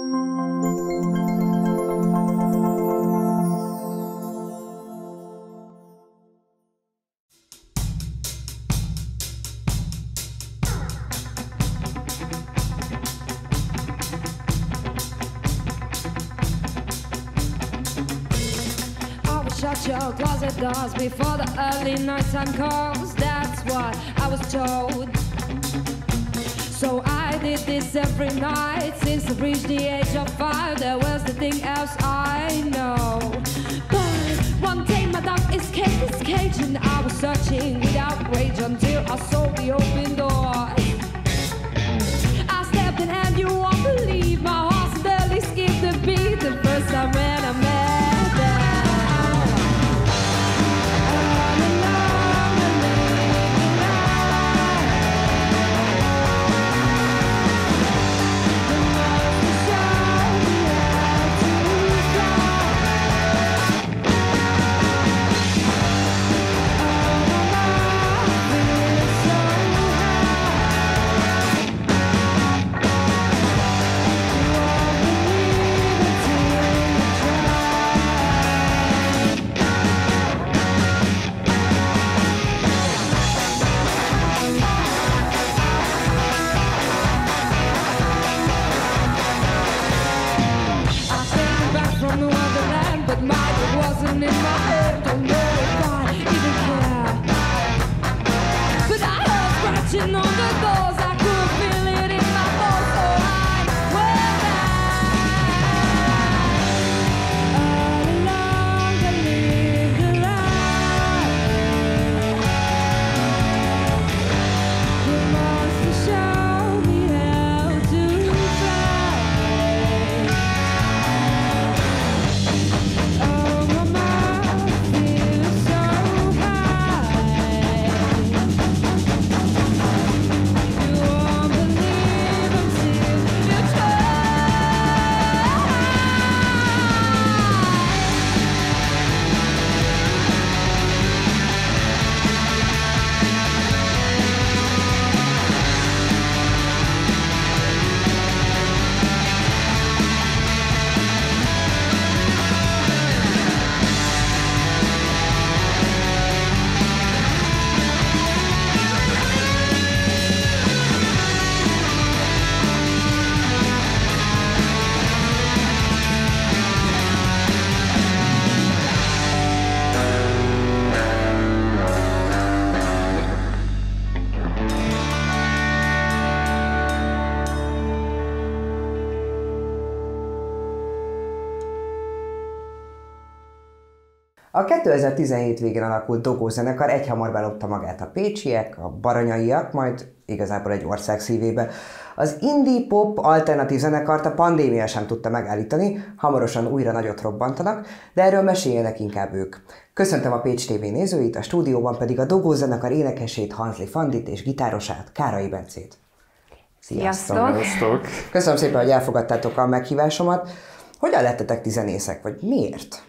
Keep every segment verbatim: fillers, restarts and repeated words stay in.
Shut your closet doors before the early nighttime calls. That's what I was told. So I did this every night since I reached the age of five. There was nothing else I know. But one day my dog escaped his cage and I was searching without rage until I saw the open door. I stepped in and you won't believe my heart suddenly skipped a beat the first time when I met. A kétezer-tizenhét végén alakult Dogó zenekar egyhamar belopta magát a pécsiek, a baranyaiak, majd igazából egy ország szívébe. Az indie pop alternatív zenekart a pandémia sem tudta megállítani, hamarosan újra nagyot robbantanak, de erről meséljenek inkább ők. Köszöntöm a Pécs té vé nézőit, a stúdióban pedig a Dogó zenekar énekesét, Hanzli Fandit és gitárosát, Kárai Bencét. Sziasztok! Sziasztok! Köszönöm szépen, hogy elfogadtátok a meghívásomat. Hogyan lettetek ti zenészek, vagy miért?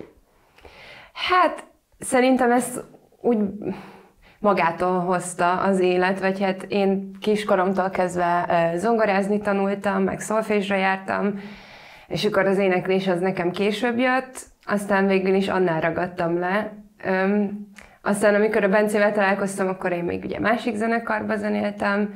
Hát szerintem ezt úgy magától hozta az élet, vagy hát én kiskoromtól kezdve zongorázni tanultam, meg szolfésra jártam, és akkor az éneklés az nekem később jött, aztán végül is annál ragadtam le. Öm, aztán amikor a Bencével találkoztam, akkor én még ugye másik zenekarba zenéltem.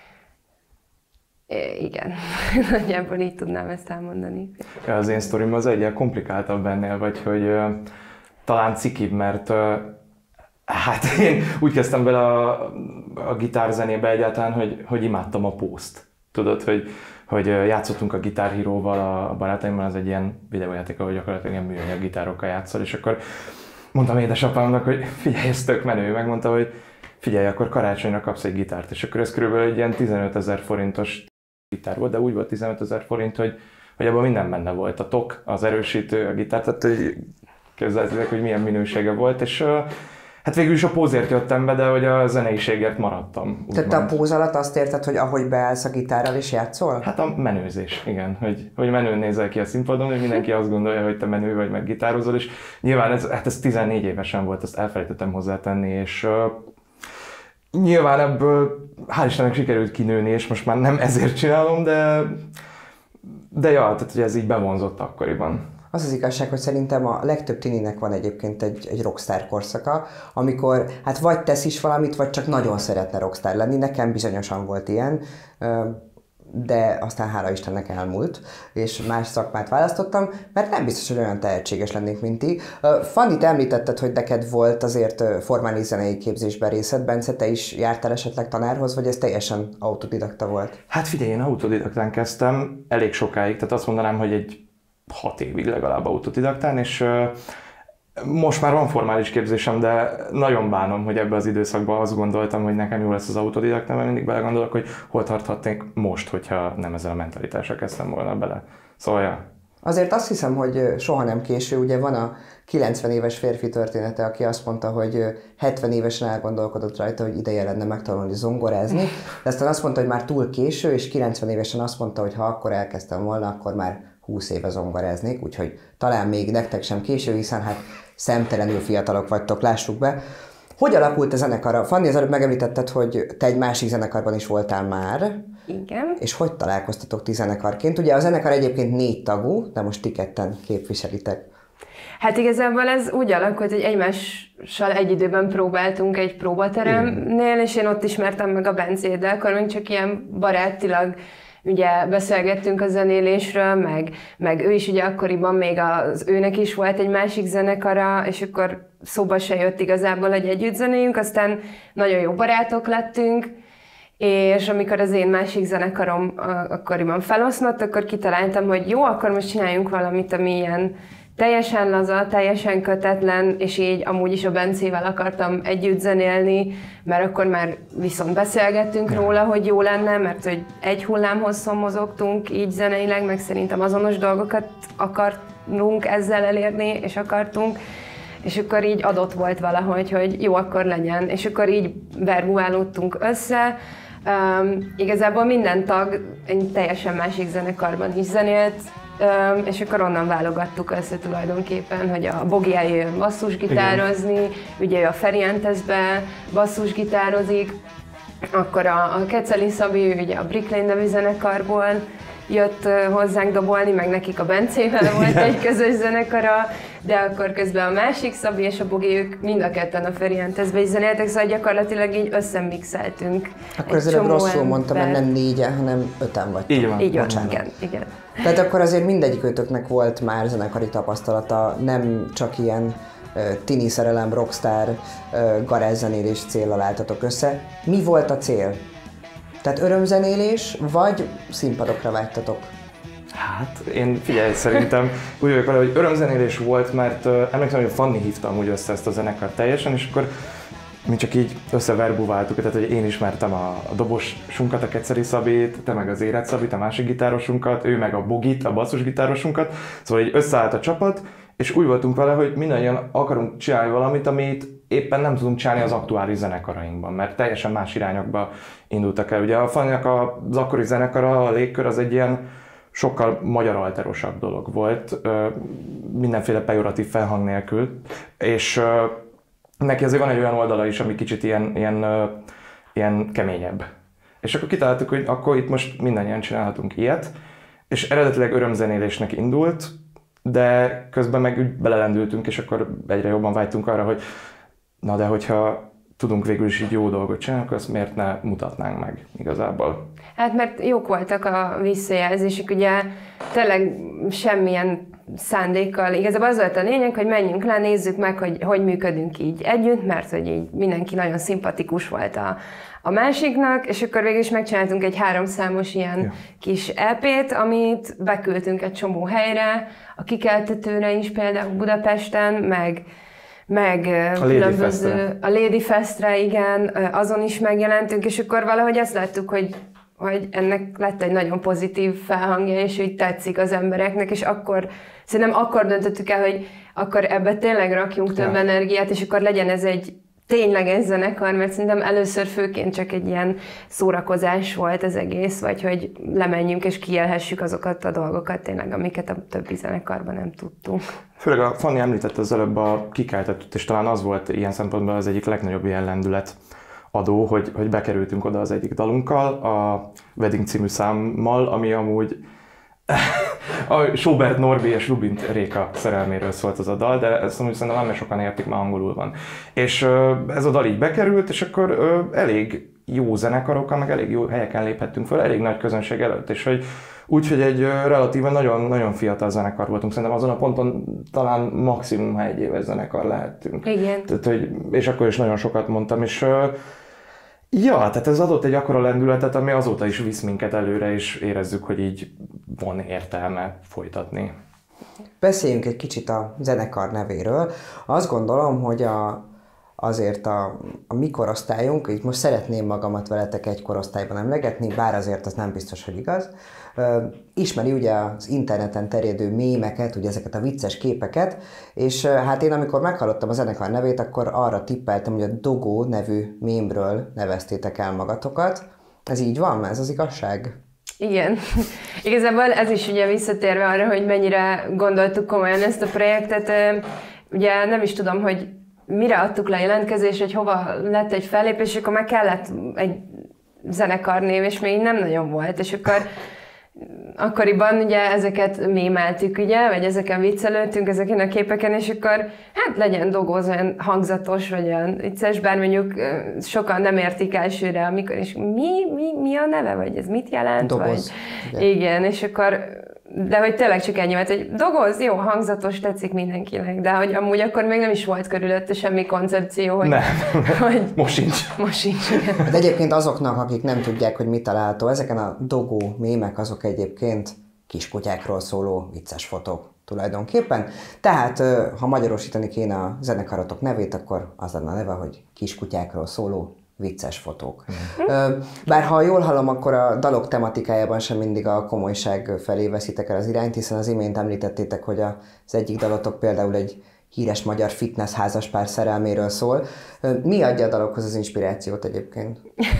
É, igen, nagyjából így tudnám ezt elmondani. Az én sztorim az egyre komplikáltabb ennél, vagy hogy uh, talán cikibb, mert uh, hát én úgy kezdtem bele a, a gitárzenébe egyáltalán, hogy, hogy imádtam a pószt. Tudod, hogy, hogy játszottunk a Guitar Hero-val a barátaimmal, az egy ilyen videójáték, ahol gyakorlatilag ilyen műanyag gitárokkal játszol, és akkor mondtam édesapámnak, hogy figyelj, ez tök menő, megmondta, hogy figyelj, akkor karácsonyra kapsz egy gitárt, és akkor ez körülbelül egy ilyen tizenötezer forintos gitár volt, de úgy volt tizenötezer forint, hogy, hogy abban minden benne volt, a tok, az erősítő, a gitár, tehát hogy képzeljétek, hogy milyen minősége volt, és hát végül is a pózért jöttem be, de hogy a zeneiségért maradtam. Tehát te a póz alatt azt érted, hogy ahogy beállsz a gitárral és játszol? Hát a menőzés, igen, hogy, hogy menőn nézel ki a színpadon, hogy mindenki azt gondolja, hogy te menő vagy, meg gitározol, és nyilván ez, hát ez tizennégy évesen volt, ezt elfelejtettem hozzátenni, és uh, nyilván ebből hál' Istennek sikerült kinőni, és most már nem ezért csinálom, de de ja, tehát hogy ez így bevonzott akkoriban. Az az igazság, hogy szerintem a legtöbb tininek van egyébként egy, egy rockstar korszaka, amikor hát vagy tesz is valamit, vagy csak nagyon szeretne rockstar lenni. Nekem bizonyosan volt ilyen, de aztán hála Istennek elmúlt, és más szakmát választottam, mert nem biztos, hogy olyan tehetséges lennék, mint ti. Fanni, te említetted, hogy neked volt azért formális zenei képzésben részed. Bence, te is jártál esetleg tanárhoz, vagy ez teljesen autodidakta volt? Hát figyelj, én autodidaktán kezdtem elég sokáig, tehát azt mondanám, hogy egy hat évig legalább autodidaktán, és uh, most már van formális képzésem, de nagyon bánom, hogy ebben az időszakban azt gondoltam, hogy nekem jó lesz az autodidaktán, mert mindig belegondolok, hogy hol tarthatnék most, hogyha nem ezzel a mentalitással kezdtem volna bele. Szóval, ja. Azért azt hiszem, hogy soha nem késő. Ugye van a kilencven éves férfi története, aki azt mondta, hogy hetven évesen elgondolkodott rajta, hogy ideje lenne megtanulni zongorázni, de aztán azt mondta, hogy már túl késő, és kilencven évesen azt mondta, hogy ha akkor elkezdtem volna, akkor már húsz éve zongoráznék, úgyhogy talán még nektek sem késő, hiszen hát szemtelenül fiatalok vagytok, lássuk be. Hogy alakult a zenekar? Fanni, az előbb megemlítetted, hogy te egy másik zenekarban is voltál már. Igen. És hogy találkoztatok ti zenekarként? Ugye a zenekar egyébként négy tagú, de most ti ketten képviselitek. Hát igazából ez úgy alakult, hogy egymással egy időben próbáltunk egy próbateremnél, és én ott ismertem meg a Bencét, de akkor még csak ilyen barátilag ugye beszélgettünk a zenélésről, meg, meg ő is ugye akkoriban még az őnek is volt egy másik zenekara, és akkor szóba se jött igazából, hogy együtt zenéljünk, aztán nagyon jó barátok lettünk, és amikor az én másik zenekarom akkoriban feloszlott, akkor kitaláltam, hogy jó, akkor most csináljunk valamit, ami ilyen teljesen laza, teljesen kötetlen, és így amúgy is a Bencével akartam együtt zenélni, mert akkor már viszont beszélgettünk ja. róla, hogy jó lenne, mert hogy egy hullámhosszon mozogtunk így zeneileg, meg szerintem azonos dolgokat akartunk ezzel elérni, és akartunk, és akkor így adott volt valahogy, hogy jó, akkor legyen, és akkor így verbuálódtunk össze. Um, igazából minden tag egy teljesen másik zenekarban is zenélt, Um, és akkor onnan válogattuk össze tulajdonképpen, hogy a Bogi eljön basszusgitározni, igen. Ugye ő a Ferientesbe basszusgitározik, akkor a, a Keceli Szabi, ő ugye a Bricklane nevű zenekarból jött hozzánk dobolni, meg nekik a Bencével volt egy közös zenekara, de akkor közben a másik Szabi és a Bogi, ők mind a ketten a Ferientesbe is zenéltek, szóval gyakorlatilag így összemixeltünk. Akkor ezzel rosszul mondtam, mert nem négyen, hanem öten vagytok. Így van. Így van, igen, igen. Tehát akkor azért mindegyikőtöknek volt már zenekari tapasztalata, nem csak ilyen uh, tini szerelem, rockstar, uh, garázszenélés céllal álltatok össze. Mi volt a cél? Tehát örömzenélés, vagy színpadokra vágytatok? Hát én figyelj, szerintem úgy vagyok vele, hogy örömzenélés volt, mert uh, emlékszem, hogy Fanni hívta amúgy össze ezt a zenekart teljesen, és akkor mi csak így összeverbuváltuk, tehát hogy én ismertem a, a dobosunkat, a Keceli Szabit, te meg az Érett Szabit, a másik gitárosunkat, ő meg a Bogit, a basszusgitárosunkat, szóval így összeállt a csapat, és úgy voltunk vele, hogy mindannyian akarunk csinálni valamit, amit éppen nem tudunk csinálni az aktuális zenekarainkban, mert teljesen más irányokba indultak el. Ugye a Fanninak az akkori zenekara, a Légkör, az egy ilyen sokkal magyar alterosabb dolog volt, mindenféle pejoratív felhang nélkül, és neki azért van egy olyan oldala is, ami kicsit ilyen, ilyen, ilyen keményebb. És akkor kitaláltuk, hogy akkor itt most mindannyian csinálhatunk ilyet, és eredetileg örömzenélésnek indult, de közben meg úgy belelendültünk, és akkor egyre jobban vágytunk arra, hogy na de hogyha tudunk végül is így jó dolgot csinálni, akkor azt miért ne mutatnánk meg igazából? Hát mert jók voltak a visszajelzések, ugye tényleg semmilyen szándékkal. Igazából az volt a lényeg, hogy menjünk le, nézzük meg, hogy hogy működünk így együtt, mert hogy így mindenki nagyon szimpatikus volt a, a másiknak, és akkor végül is megcsináltunk egy háromszámos ilyen ja. kis é pét, amit beküldtünk egy csomó helyre, a Kikeltetőre is például Budapesten, meg meg a különböző, Lady a Lady Festre, igen, azon is megjelentünk, és akkor valahogy azt láttuk, hogy, hogy ennek lett egy nagyon pozitív felhangja, és hogy tetszik az embereknek, és akkor, szerintem akkor döntöttük el, hogy akkor ebbe tényleg rakjunk több ja. energiát, és akkor legyen ez egy tényleges zenekar, mert szerintem először főként csak egy ilyen szórakozás volt az egész, vagy hogy lemenjünk és kiélhessük azokat a dolgokat tényleg, amiket a többi zenekarban nem tudtunk. Főleg a Fanni említette az előbb a Kikeltetőt, és talán az volt ilyen szempontból az egyik legnagyobb ilyen lendület adó, hogy, hogy bekerültünk oda az egyik dalunkkal, a Wedding című számmal, ami amúgy A Schubert Norbi és Rubin Réka szerelméről szólt az a dal, de ezt mondjuk szerintem nem sokan értik, már angolul van. És ez a dal így bekerült, és akkor elég jó zenekarokkal, meg elég jó helyeken léphettünk fel, elég nagy közönség előtt, és hogy úgyhogy egy relatíven nagyon, nagyon fiatal zenekar voltunk, szerintem azon a ponton talán maximum, ha egy éves zenekar lehettünk. Igen. Tehát, hogy, és akkor is nagyon sokat mondtam, és ja, tehát ez adott egy akkora lendületet, ami azóta is visz minket előre, és érezzük, hogy így van értelme folytatni. Beszéljünk egy kicsit a zenekar nevéről. Azt gondolom, hogy a, azért a, a mi korosztályunk, így most szeretném magamat veletek egy korosztályban emlegetni, bár azért az nem biztos, hogy igaz. Ismeri ugye az interneten terjedő mémeket, ugye ezeket a vicces képeket, és hát én amikor meghallottam a zenekar nevét, akkor arra tippeltem, hogy a Dogó nevű mémről neveztétek el magatokat. Ez így van? Ez az igazság? Igen. Igazából ez is ugye visszatérve arra, hogy mennyire gondoltuk komolyan ezt a projektet. Ugye nem is tudom, hogy mire adtuk le a jelentkezést, hogy hova lett egy fellépés, akkor meg kellett egy zenekarnév, és még nem nagyon volt, és akkor akkoriban ugye ezeket mémeltük, ugye, vagy ezeken viccelődtünk, ezeken a képeken, és akkor hát legyen Dogóz olyan hangzatos, vagy olyan vicces, bár mondjuk sokan nem értik elsőre, amikor is mi, mi, mi a neve, vagy ez mit jelent? Dogoz. Vagy, igen, és akkor de hogy tényleg csak ennyi, mert hogy Dogoz, jó, hangzatos, tetszik mindenkinek, de hogy amúgy akkor még nem is volt körülötte semmi koncepció, hogy... Nem, hogy most sincs. Most sincs, igen. De egyébként azoknak, akik nem tudják, hogy mit található, ezeken a Dogó mémek, azok egyébként kiskutyákról szóló vicces fotók tulajdonképpen. Tehát, ha magyarosítani kéne a zenekarotok nevét, akkor az lenne a neve, hogy kiskutyákról szóló vicces fotók. Mm. Bár ha jól hallom, akkor a dalok tematikájában sem mindig a komolyság felé veszitek el az irányt, hiszen az imént említettétek, hogy az egyik dalotok például egy híres magyar fitness házaspár szerelméről szól. Mi adja a dalokhoz az inspirációt egyébként?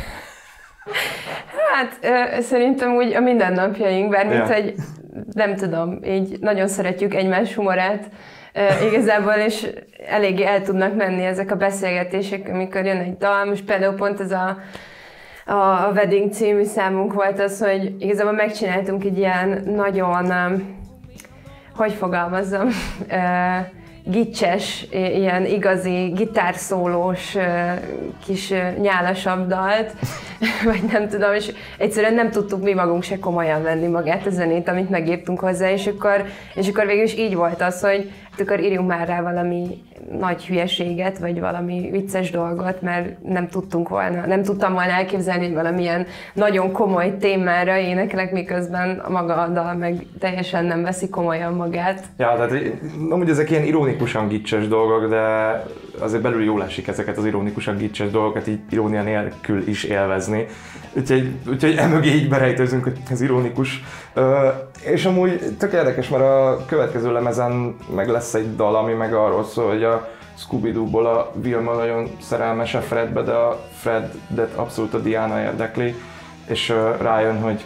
Hát szerintem úgy a mindennapjaink, bár mint ja. hogy nem tudom, így nagyon szeretjük egymás humorát, Uh, igazából, és eléggé el tudnak menni ezek a beszélgetések, amikor jön egy dal. Most például pont ez a, a Wedding című számunk volt az, hogy igazából megcsináltunk egy ilyen nagyon, um, hogy fogalmazzam, uh, gicses, ilyen igazi gitárszólós kis nyálasabb dalt, vagy nem tudom, és egyszerűen nem tudtuk mi magunk se komolyan venni magát a zenét, amit megírtunk hozzá, és akkor, és akkor végül is így volt az, hogy hát akkor írjunk már rá valami nagy hülyeséget, vagy valami vicces dolgot, mert nem tudtunk volna, nem tudtam volna elképzelni, hogy valamilyen nagyon komoly témára éneklek, miközben maga a dal meg teljesen nem veszi komolyan magát. Ja, tehát amúgy ezek ilyen ironikusan gicses dolgok, de azért belül jól esik ezeket az ironikusan gicses dolgokat így irónia nélkül is élvezni. Úgyhogy, úgyhogy emögé így berejtőzünk, hogy ez ironikus. És amúgy tök érdekes, mert a következő lemezen meg lesz egy dal, ami meg arról szól, hogy a Scooby-Dooból a Vilma nagyon szerelmes a Fredbe, de a Fredet abszolút a Diana érdekli, és rájön, hogy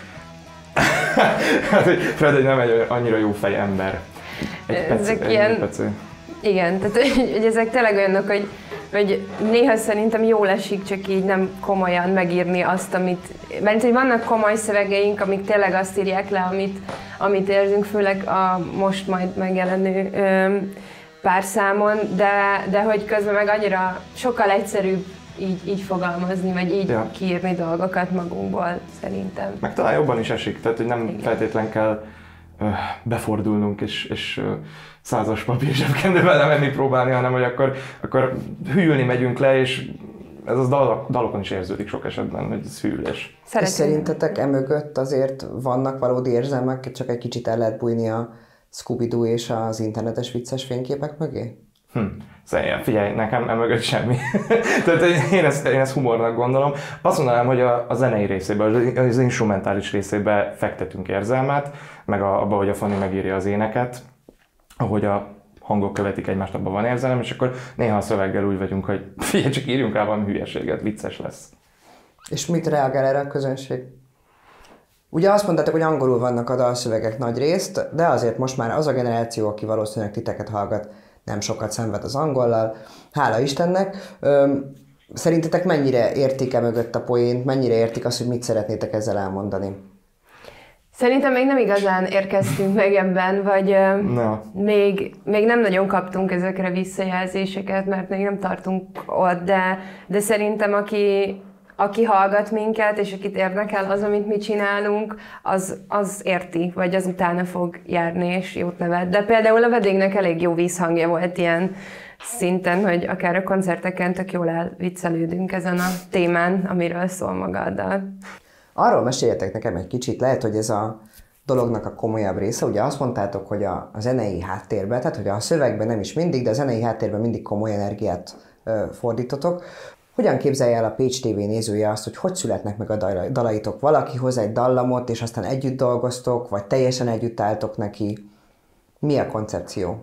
Fred egy nem egy annyira jó fej ember. Egy peci, ezek ilyen... peci. Igen, tehát hogy ezek tényleg olyanok, hogy, hogy néha szerintem jól esik csak így nem komolyan megírni azt, amit... Mert hogy vannak komoly szövegeink, amik tényleg azt írják le, amit, amit érzünk, főleg a most majd megjelenő ö, pár számon, de, de hogy közben meg annyira sokkal egyszerűbb így, így fogalmazni, vagy így ja. kiírni dolgokat magunkból, szerintem. Meg talán jobban is esik, tehát hogy nem igen. feltétlen kell ö, befordulnunk és, és ö, százas papír zsebkendővel lemenni próbálni, hanem hogy akkor, akkor hűlni megyünk le, és ez az dalok, dalokon is érződik sok esetben, hogy ez hűlés. És szerintetek emögött azért vannak valódi érzelmek, csak egy kicsit el lehet bújni a Scooby-Doo és az internetes vicces fényképek mögé? Hm. Szóval, figyelj, nekem emögött semmi. Tehát én ezt, én ezt humornak gondolom. Azt mondanám, hogy a, a zenei részében, az instrumentális részében fektetünk érzelmet, meg a, abba, hogy a Fanny megírja az éneket, ahogy a hangok követik egymást, abban van érzelem, és akkor néha a szöveggel úgy vagyunk, hogy figyelj, csak írjunk rá valami hülyeséget, vicces lesz. És mit reagál erre a közönség? Ugye azt mondtátok, hogy angolul vannak a dalszövegek nagy részt, de azért most már az a generáció, aki valószínűleg titeket hallgat, nem sokat szenved az angollal. Hála Istennek! Öm, szerintetek mennyire értik-e mögött a poént, mennyire értik azt, hogy mit szeretnétek ezzel elmondani? Szerintem még nem igazán érkeztünk meg ebben, vagy no. még, még nem nagyon kaptunk ezekre visszajelzéseket, mert még nem tartunk ott, de, de szerintem aki, aki hallgat minket, és akit érdekel az, amit mi csinálunk, az, az érti, vagy az utána fog járni, és jót nevet. De például a Vedénynek elég jó vízhangja volt ilyen szinten, hogy akár a koncerteken tök jól elviccelődünk ezen a témán, amiről szól maga a dal. Arról meséljetek nekem egy kicsit, lehet, hogy ez a dolognak a komolyabb része. Ugye azt mondtátok, hogy a, a zenei háttérben, tehát hogy a szövegben nem is mindig, de a zenei háttérben mindig komoly energiát ö, fordítotok. Hogyan képzelje el a Pécs té vé nézője azt, hogy hogy születnek meg a dalaitok? Valaki hoz egy dallamot, és aztán együtt dolgoztok, vagy teljesen együtt álltok neki? Mi a koncepció?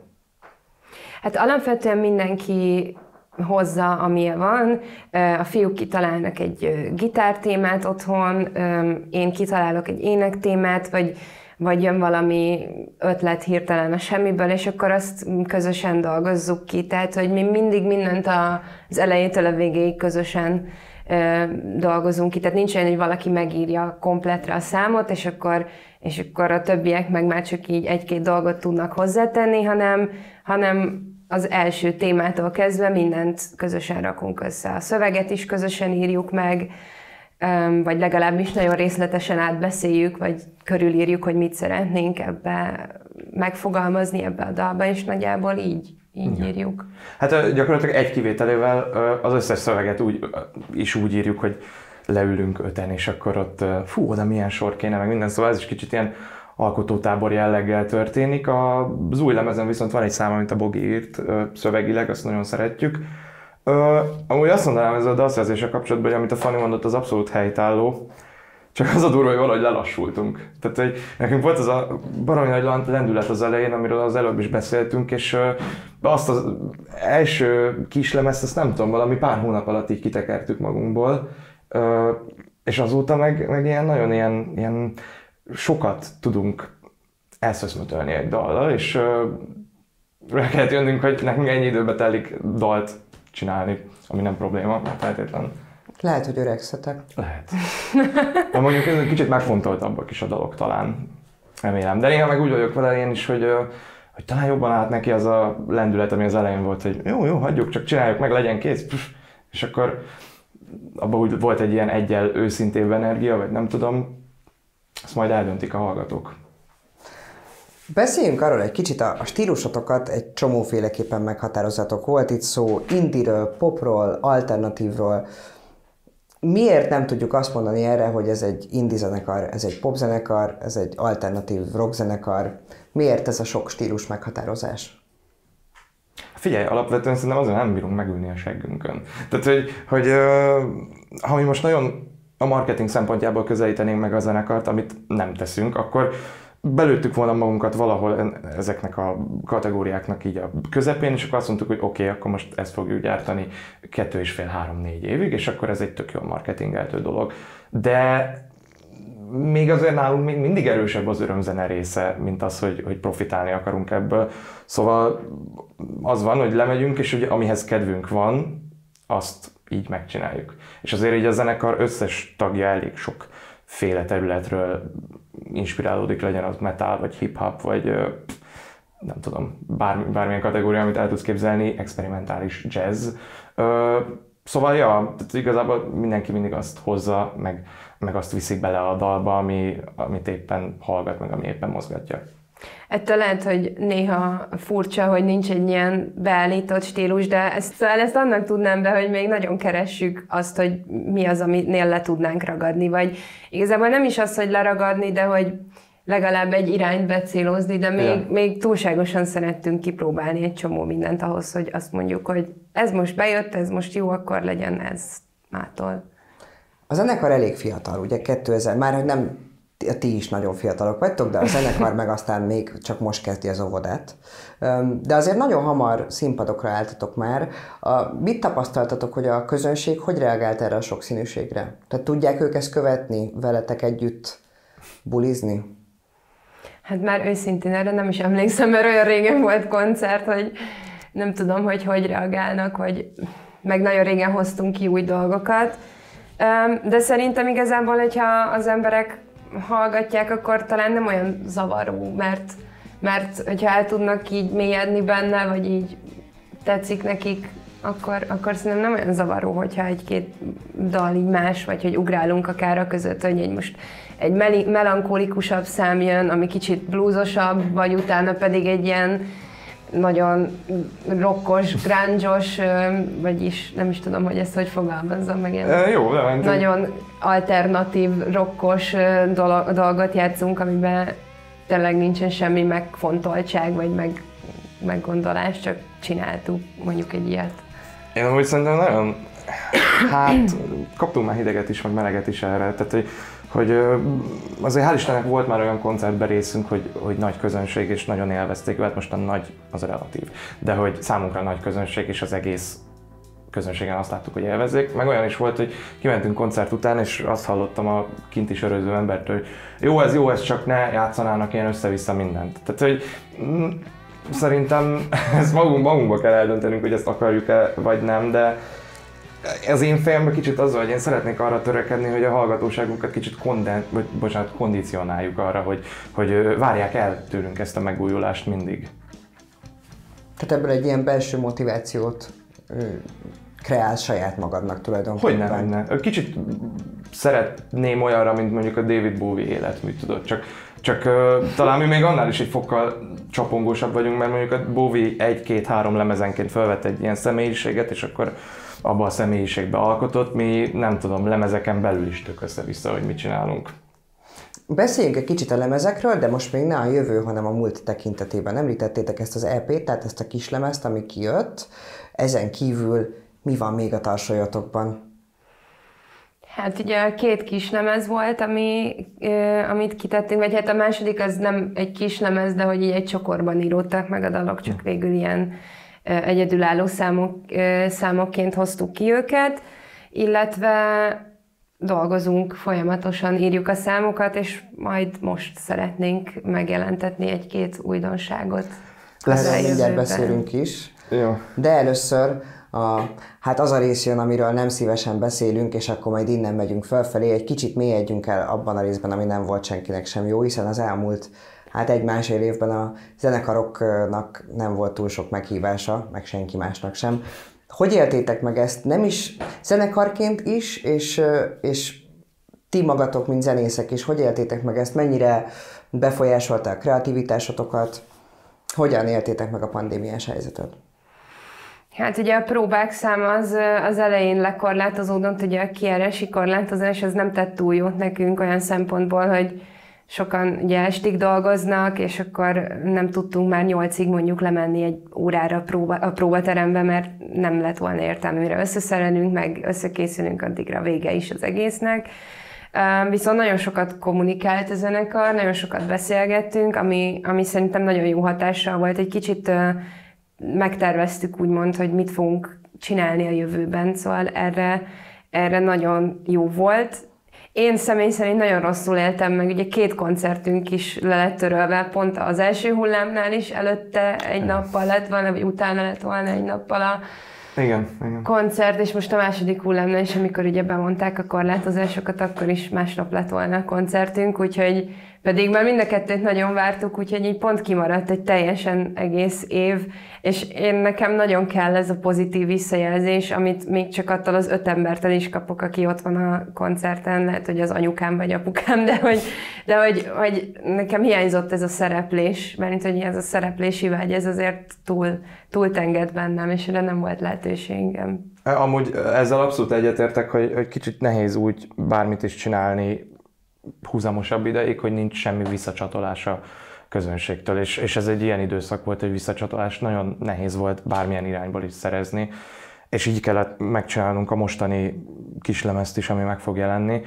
Hát alapvetően mindenki hozza, amilyen van. A fiúk kitalálnak egy gitártémát otthon, én kitalálok egy énektémát, vagy, vagy jön valami ötlet hirtelen a semmiből, és akkor azt közösen dolgozzuk ki. Tehát, hogy mi mindig mindent az elejétől a végéig közösen dolgozunk ki. Tehát nincs olyan, hogy valaki megírja kompletre a számot, és akkor, és akkor a többiek meg már csak így egy-két dolgot tudnak hozzátenni, hanem, hanem az első témától kezdve mindent közösen rakunk össze. A szöveget is közösen írjuk meg, vagy legalábbis nagyon részletesen átbeszéljük, vagy körülírjuk, hogy mit szeretnénk ebbe megfogalmazni ebbe a dalba, és nagyjából így, így ja. írjuk. Hát gyakorlatilag egy kivételével az összes szöveget úgy, is úgy írjuk, hogy leülünk öten, és akkor ott fú, oda milyen sor kéne, meg minden, szóval ez is kicsit ilyen alkotótábor jelleggel történik. Az új lemezen viszont van egy szám, amit a Bogi írt szövegileg, azt nagyon szeretjük. Amúgy azt mondanám ezzel a dalszerzéssel kapcsolatban, hogy amit a Fanni mondott, az abszolút helytálló. Csak az a durva, hogy valahogy lelassultunk. Tehát, hogy nekünk volt az a baromi nagy lendület az elején, amiről az előbb is beszéltünk, és azt az első kislemezt, azt nem tudom, valami pár hónap alatt így kitekertük magunkból, és azóta meg, meg ilyen nagyon ilyen, ilyen sokat tudunk elszöszmötölni egy dallal, és rá kellett jönnünk, hogy nekünk ennyi időbe telik dalt csinálni, ami nem probléma, feltétlenül. Lehet, hogy öregszetek. Lehet. De mondjuk ez egy kicsit megfontoltabbak is a dalok talán, remélem. De néha meg úgy vagyok vele én is, hogy, hogy talán jobban állt neki az a lendület, ami az elején volt, hogy jó, jó, hagyjuk, csak csináljuk meg, legyen kész. És akkor abban úgy volt egy ilyen egyel őszintébb energia, vagy nem tudom, ezt majd eldöntik a hallgatók. Beszéljünk arról egy kicsit, a, a stílusotokat egy csomóféleképpen meghatározatok. Volt itt szó indiről, popról, alternatívról. Miért nem tudjuk azt mondani erre, hogy ez egy indie zenekar, ez egy popzenekar, ez egy alternatív rockzenekar? Miért ez a sok stílus meghatározás? Figyelj, alapvetően szerintem azért nem bírunk megülni a seggünkön. Tehát, hogy, hogy ha mi most nagyon a marketing szempontjából közelítenénk meg a zenekart, amit nem teszünk, akkor belőttük volna magunkat valahol ezeknek a kategóriáknak így a közepén, és akkor azt mondtuk, hogy oké, okay, akkor most ezt fogjuk gyártani kettő és fél, három, négy évig, és akkor ez egy tök jó marketingeltő dolog. De még azért nálunk még mindig erősebb az örömzene része, mint az, hogy, hogy profitálni akarunk ebből. Szóval az van, hogy lemegyünk, és ugye amihez kedvünk van, azt így megcsináljuk. És azért így a zenekar összes tagja elég sok féle területről inspirálódik, legyen az metal, vagy hip-hop, vagy nem tudom, bármi, bármilyen kategória, amit el tudsz képzelni, experimentális jazz. Szóval ja, tehát igazából mindenki mindig azt hozza, meg, meg azt viszik bele a dalba, ami, amit éppen hallgat, meg ami éppen mozgatja. Ettől lehet, hogy néha furcsa, hogy nincs egy ilyen beállított stílus, de ezt, ezt annak tudnám be, hogy még nagyon keressük azt, hogy mi az, aminél le tudnánk ragadni, vagy igazából nem is az, hogy leragadni, de hogy legalább egy irányt becélozni, de még, yeah. még túlságosan szerettünk kipróbálni egy csomó mindent ahhoz, hogy azt mondjuk, hogy ez most bejött, ez most jó, akkor legyen ez mától. A zenekar elég fiatal, ugye kétezer, már hogy nem ti is nagyon fiatalok vagytok, de a zenekar meg aztán még csak most kezdi az óvodát. De azért nagyon hamar színpadokra álltatok már. Mit tapasztaltatok, hogy a közönség hogy reagált erre a sokszínűségre? Tehát tudják ők ezt követni, veletek együtt bulizni? Hát már őszintén erre nem is emlékszem, mert olyan régen volt koncert, hogy nem tudom, hogy hogy reagálnak, vagy meg nagyon régen hoztunk ki új dolgokat. De szerintem igazából, hogyha az emberek hallgatják, akkor talán nem olyan zavaró, mert, mert hogyha el tudnak így mélyedni benne, vagy így tetszik nekik, akkor, akkor szerintem nem olyan zavaró, hogyha egy-két dal így más, vagy hogy ugrálunk akár a között, hogy egy most egy meli- melankólikusabb szám jön, ami kicsit bluesosabb, vagy utána pedig egy ilyen nagyon rockos, grunge-os, vagyis nem is tudom, hogy ezt hogy fogalmazzam meg, ilyen e, jó, de nagyon alternatív, rockos dolgot játszunk, amiben tényleg nincsen semmi megfontoltság, vagy meg, meggondolás, csak csináltuk mondjuk egy ilyet. Én amúgy szerintem nagyon, hát kaptunk már hideget is, meg meleget is erre, tehát hogy, hogy azért hál' Istennek volt már olyan koncertben részünk, hogy, hogy nagy közönség és nagyon élvezték, hát most a nagy az relatív, de hogy számunkra nagy közönség és az egész közönségen azt láttuk, hogy élvezzék, meg olyan is volt, hogy kimentünk koncert után, és azt hallottam a kint is öröző embertől, hogy jó ez, jó ez, csak ne játszanának ilyen össze-vissza mindent. Tehát, hogy mm, szerintem ezt magunk, magunkba kell eldöntenünk, hogy ezt akarjuk-e, vagy nem, de az én fejemben kicsit az, hogy én szeretnék arra törekedni, hogy a hallgatóságunkat kicsit konden, vagy, bocsánat, kondicionáljuk arra, hogy, hogy várják el tőlünk ezt a megújulást mindig. Tehát ebből egy ilyen belső motivációt kreálsz saját magadnak tulajdonképpen. Hogyne, hogyne. Kicsit szeretném olyanra, mint mondjuk a David Bowie életmű, tudod, csak, csak uh, talán mi még annál is egy fokkal csapongósabb vagyunk, mert mondjuk a Bowie egy-két-három lemezenként felvett egy ilyen személyiséget, és akkor abba a személyiségbe alkotott, mi nem tudom, lemezeken belül is tök össze-vissza, hogy mit csinálunk. Beszéljünk egy kicsit a lemezekről, de most még ne a jövő, hanem a múlt tekintetében. Említettétek ezt az é pét, tehát ezt a kislemezt, ami kijött. Ezen kívül mi van még a tarsolyatokban? Hát ugye két kislemez volt, ami, amit kitettünk, vagy hát a második az nem egy kislemez, de hogy így egy csokorban íródtak meg a dalok, csak végül ilyen egyedülálló számok, számokként hoztuk ki őket, illetve dolgozunk, folyamatosan írjuk a számokat, és majd most szeretnénk megjelentetni egy-két újdonságot. Erről mindjárt beszélünk is. Jó. De először a, hát az a rész jön, amiről nem szívesen beszélünk, és akkor majd innen megyünk felfelé, egy kicsit mélyedjünk el abban a részben, ami nem volt senkinek sem jó, hiszen az elmúlt hát egy-másfél évben a zenekaroknak nem volt túl sok meghívása, meg senki másnak sem. Hogy éltétek meg ezt? Nem is zenekarként is, és, és ti magatok, mint zenészek is, hogy éltétek meg ezt? Mennyire befolyásolta a kreativitásotokat? Hogyan éltétek meg a pandémiás helyzetet? Hát ugye a próbák száma az, az elején lekorlátozódott, ugye a kijárási korlátozás az nem tett túl jót nekünk olyan szempontból, hogy sokan ugye estig dolgoznak, és akkor nem tudtunk már nyolcig mondjuk lemenni egy órára a, próba, a próbaterembe, mert nem lett volna értelme, mire összeszerelünk, meg összekészülünk, addigra vége is az egésznek. Viszont nagyon sokat kommunikált a zenekar, nagyon sokat beszélgettünk, ami, ami szerintem nagyon jó hatással volt. Egy kicsit megterveztük úgymond, hogy mit fogunk csinálni a jövőben, szóval erre, erre nagyon jó volt. Én személy szerint nagyon rosszul éltem meg, ugye két koncertünk is le lett törölve, pont az első hullámnál is előtte egy nappal lett volna, vagy utána lett volna egy nappal a igen, igen. koncert, és most a második hullámnál is, amikor ugye bemondták a korlátozásokat, akkor is másnap lett volna a koncertünk, úgyhogy pedig már mind a kettőt nagyon vártuk, úgyhogy így pont kimaradt egy teljesen egész év, és én nekem nagyon kell ez a pozitív visszajelzés, amit még csak attól az öt embertől is kapok, aki ott van a koncerten, lehet, hogy az anyukám vagy apukám, de hogy, de hogy, hogy nekem hiányzott ez a szereplés, mert hogy ez a szereplési vágy, ez azért túl, túl tenged bennem, és erre nem volt lehetőségem. Amúgy ezzel abszolút egyetértek, hogy, hogy kicsit nehéz úgy bármit is csinálni húzamosabb ideig, hogy nincs semmi visszacsatolás a közönségtől, és, és ez egy ilyen időszak volt, hogy visszacsatolás nagyon nehéz volt bármilyen irányból is szerezni, és így kellett megcsinálnunk a mostani kislemezt is, ami meg fog jelenni.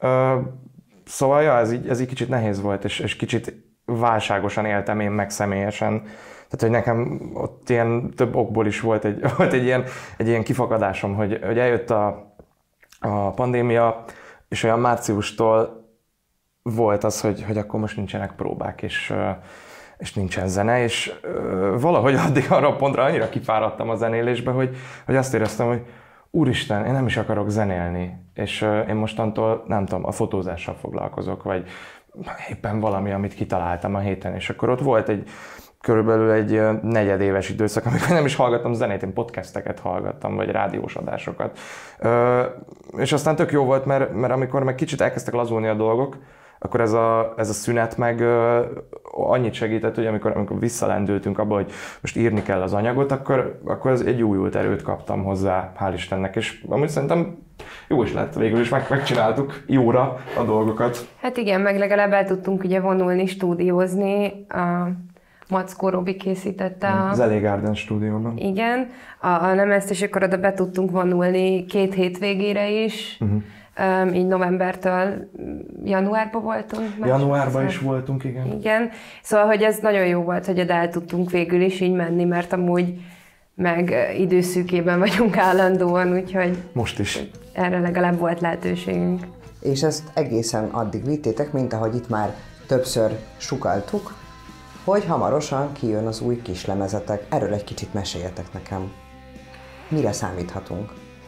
Szóval ja, ez így, ez így kicsit nehéz volt, és, és kicsit válságosan éltem én meg személyesen. Tehát, hogy nekem ott ilyen több okból is volt egy, volt egy, ilyen, egy ilyen kifakadásom, hogy, hogy eljött a, a pandémia, és olyan márciustól volt az, hogy, hogy akkor most nincsenek próbák, és, és nincsen zene, és valahogy addig arra a pontra annyira kifáradtam a zenélésbe, hogy, hogy azt éreztem, hogy úristen, én nem is akarok zenélni, és én mostantól, nem tudom, a fotózással foglalkozok, vagy éppen valami, amit kitaláltam a héten, és akkor ott volt egy körülbelül egy negyedéves időszak, amikor nem is hallgattam zenét, én podcasteket hallgattam, vagy rádiós adásokat. Ö, és aztán tök jó volt, mert, mert amikor meg kicsit elkezdtek lazulni a dolgok, akkor ez a, ez a szünet meg ö, annyit segített, hogy amikor, amikor visszalendültünk abba, hogy most írni kell az anyagot, akkor, akkor ez egy újult erőt kaptam hozzá, hál' Istennek, és amúgy szerintem jó is lett, végül is meg, megcsináltuk jóra a dolgokat. Hát igen, meg legalább el tudtunk ugye vonulni, stúdiózni. A Mackó Robi készítette a... Az Elé Garden stúdióban. Igen, a, a lemezt, és akkor oda be tudtunk vonulni két hétvégére is. Uh-huh. Um, így novembertől januárban voltunk. Januárban is voltunk, igen. Igen, szóval, hogy ez nagyon jó volt, hogy oda el tudtunk végül is így menni, mert amúgy meg időszűkében vagyunk állandóan, úgyhogy... Most is. Erre legalább volt lehetőségünk. És ezt egészen addig vittétek, mint ahogy itt már többször sugaltuk, hogy hamarosan kijön az új kislemezetek. Erről egy kicsit meséljetek nekem. Mire számíthatunk?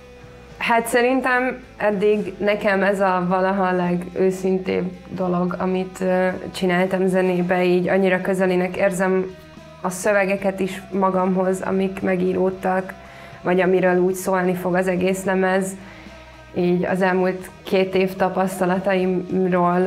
Hát szerintem eddig nekem ez a valaha legőszintébb dolog, amit csináltam zenébe, így annyira közelinek érzem a szövegeket is magamhoz, amik megíródtak, vagy amiről úgy szólni fog az egész lemez. Így az elmúlt két év tapasztalataimról,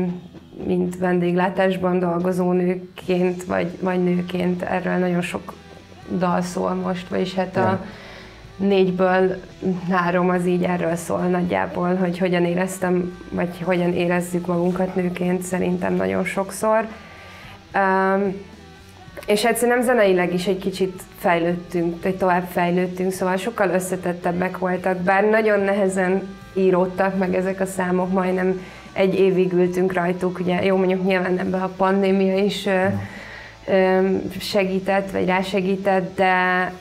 mint vendéglátásban dolgozó nőként, vagy, vagy nőként, erről nagyon sok dal szól most, vagyis hát a négyből három az így erről szól nagyjából, hogy hogyan éreztem, vagy hogyan érezzük magunkat nőként, szerintem nagyon sokszor. Um, és hát szerintem zeneileg is egy kicsit fejlődtünk, vagy tovább fejlődtünk, szóval sokkal összetettebbek voltak, bár nagyon nehezen íródtak meg ezek a számok, majdnem egy évig ültünk rajtuk, ugye jó, mondjuk nyilván ebben a pandémia is mm. segített, vagy rásegített, de,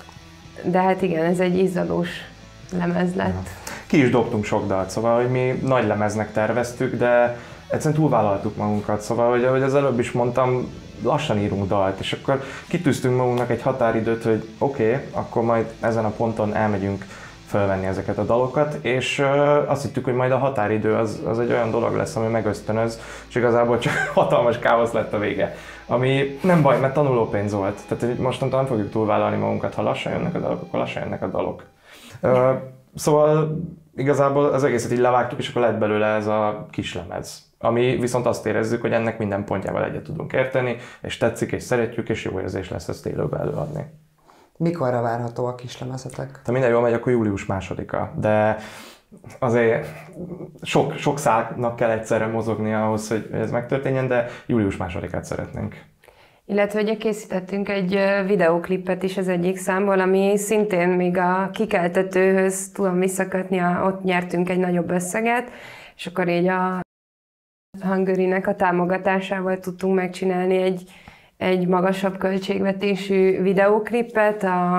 de hát igen, ez egy izzadós lemez lett. Ki is dobtunk sok dalt, szóval, hogy mi nagy lemeznek terveztük, de egyszerűen túlvállaltuk magunkat, szóval, hogy ahogy az előbb is mondtam, lassan írunk dalt, és akkor kitűztünk magunknak egy határidőt, hogy oké, okay, akkor majd ezen a ponton elmegyünk fölvenni ezeket a dalokat, és uh, azt hittük, hogy majd a határidő az, az egy olyan dolog lesz, ami megösztönöz, és igazából csak hatalmas káosz lett a vége. Ami nem baj, mert tanulópénz volt. Tehát mostantól nem fogjuk túlvállalni magunkat, ha lassan jönnek a dalok, akkor lassan jönnek a dalok. Uh, szóval igazából az egészet így levágtuk, és akkor lett belőle ez a kislemez. Ami viszont azt érezzük, hogy ennek minden pontjával egyet tudunk érteni, és tetszik, és szeretjük, és jó érzés lesz ezt élőben előadni. Mikorra várható a kislemezetek? Ha minden jól megy, akkor július másodika, de azért sok, sok szálnak kell egyszerre mozogni ahhoz, hogy ez megtörténjen, de július másodikát szeretnénk. Illetve ugye készítettünk egy videóklipet is az egyik számból, ami szintén még a kikeltetőhöz tudom visszakötni, ott nyertünk egy nagyobb összeget, és akkor így a Hungary-nek a támogatásával tudtunk megcsinálni egy, egy magasabb költségvetésű videóklipet. A,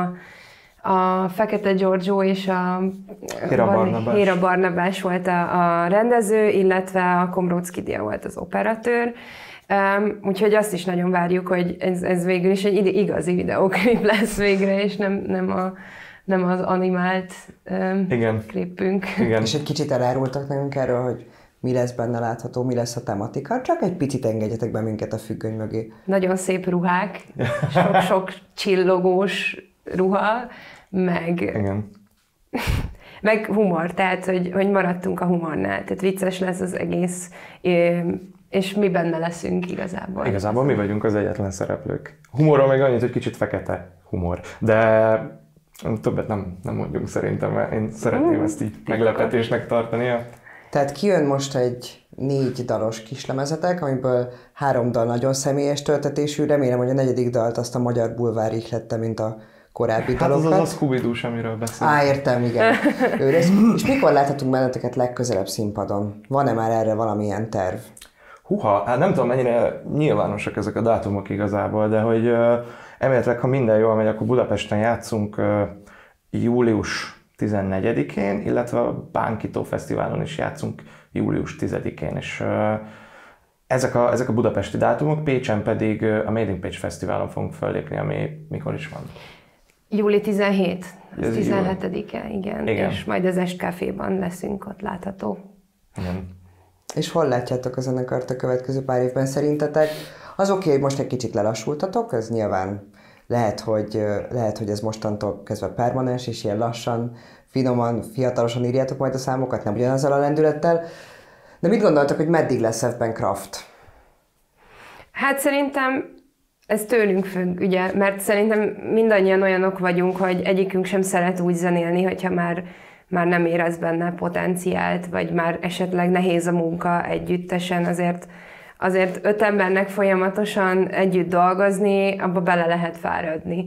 a Fekete Giorgio és a Héra Barnabás, Héra Barnabás volt a, a rendező, illetve a Komrócki Dia volt az operatőr. Um, úgyhogy azt is nagyon várjuk, hogy ez, ez végül is egy igazi videóklip lesz végre, és nem, nem, a, nem az animált um, Igen. klipünk. Igen. És egy kicsit elárultak nekünk erről, hogy mi lesz benne látható, mi lesz a tematika, csak egy picit engedjetek be minket a függöny mögé. Nagyon szép ruhák, sok-sok csillogós ruha, meg, Igen. meg humor, tehát hogy, hogy maradtunk a humornál, tehát vicces lesz az egész, és mi benne leszünk igazából. Igazából mi vagyunk az egyetlen szereplők. Humorról meg annyit, hogy kicsit fekete humor, de többet nem, nem mondjunk szerintem, mert én szeretném ezt így meglepetésnek tartani. Tehát kijön most egy négy dalos kislemezetek, amiből három dal nagyon személyes töltetésű, remélem, hogy a negyedik dalt azt a Magyar Bulvár ihlette, mint a korábbi hát dalokat. Hát az a Scooby-Doo, amiről beszélünk. Á, értem, igen. És mikor láthatunk benneteket legközelebb színpadon? Van-e már erre valamilyen terv? Húha, hát nem tudom, mennyire nyilvánosak ezek a dátumok igazából, de hogy uh, emeletileg, ha minden jól megy, akkor Budapesten játszunk uh, július tizennegyedikén, illetve a Bánkító Fesztiválon is játszunk július tizedikén, és uh, ezek, a, ezek a budapesti dátumok, Pécsen pedig uh, a Made in Pécs Fesztiválon fogunk fellépni, ami mikor is van? július tizenhetedike, az tizenhetedike, igen, igen, és majd az Est Caféban leszünk ott látható. Igen. És hol látjátok a zenekart a következő pár évben szerintetek? Az oké, okay, hogy most egy kicsit lelassultatok, ez nyilván lehet, hogy, lehet, hogy ez mostantól kezdve permanens, és ilyen lassan, finoman, fiatalosan írjátok majd a számokat, nem ugyanazzal a lendülettel. De mit gondoltak, hogy meddig lesz ebben Kraft? Hát szerintem ez tőlünk függ, ugye, mert szerintem mindannyian olyanok vagyunk, hogy egyikünk sem szeret úgy zenélni, hogyha már, már nem érez benne potenciált, vagy már esetleg nehéz a munka együttesen, azért, azért öt embernek folyamatosan együtt dolgozni, abba bele lehet fáradni.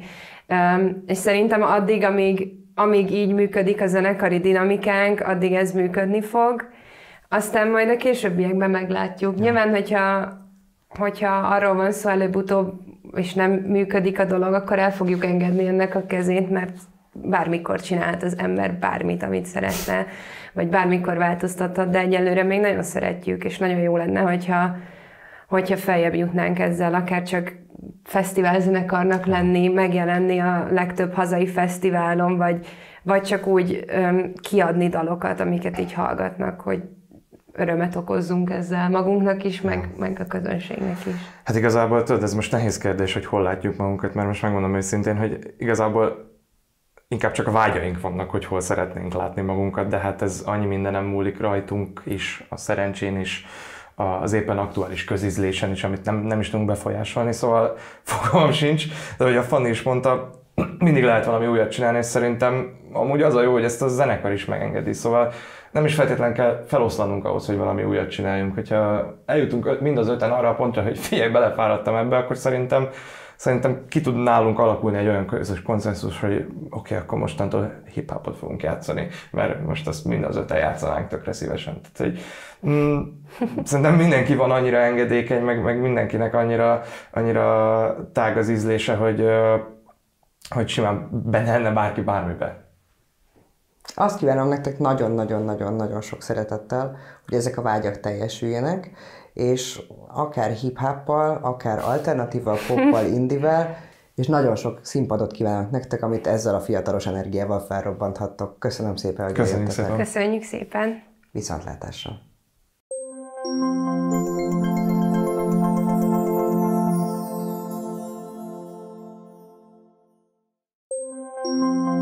És szerintem addig, amíg, amíg így működik a zenekari dinamikánk, addig ez működni fog, aztán majd a későbbiekben meglátjuk. Ja. Nyilván, hogyha, hogyha arról van szó előbb-utóbb, és nem működik a dolog, akkor el fogjuk engedni ennek a kezét, mert bármikor csinálhat az ember bármit, amit szeretne, vagy bármikor változtathat, de egyelőre még nagyon szeretjük, és nagyon jó lenne, hogyha, hogyha feljebb jutnánk ezzel, akár csak fesztiválzenekarnak lenni, megjelenni a legtöbb hazai fesztiválon, vagy, vagy csak úgy öm, kiadni dalokat, amiket így hallgatnak, hogy örömet okozzunk ezzel magunknak is, meg, meg a közönségnek is. Hát igazából tudod, ez most nehéz kérdés, hogy hol látjuk magunkat, mert most megmondom őszintén, hogy igazából inkább csak a vágyaink vannak, hogy hol szeretnénk látni magunkat, de hát ez annyi mindenem múlik rajtunk is, a szerencsén is, az éppen aktuális közízlésen is, amit nem, nem is tudunk befolyásolni, szóval fogalmam sincs, de hogy a Fanni is mondta, mindig lehet valami újat csinálni, és szerintem amúgy az a jó, hogy ezt a zenekar is megengedi, szóval nem is feltétlenül kell feloszlanunk ahhoz, hogy valami újat csináljunk. Hogyha eljutunk mind az öten arra a pontra, hogy figyelj, belefáradtam ebbe, akkor szerintem, szerintem ki tud nálunk alakulni egy olyan közös konszenzus, hogy oké, okay, akkor mostantól hip-hopot fogunk játszani, mert most azt mind az öten játszanánk tökre szívesen. Tehát, hogy, mm, szerintem mindenki van annyira engedékeny, meg, meg mindenkinek annyira, annyira tág az ízlése, hogy, hogy simán benne lenne bárki bármibe. Azt kívánom nektek nagyon-nagyon-nagyon-nagyon sok szeretettel, hogy ezek a vágyak teljesüljenek, és akár hip-hoppal, akár alternatíval, poppal, indivel, és nagyon sok színpadot kívánok nektek, amit ezzel a fiatalos energiával felrobbanthattok. Köszönöm szépen, hogy Köszönjük szépen. Köszönjük szépen. Viszontlátásra. Thank you.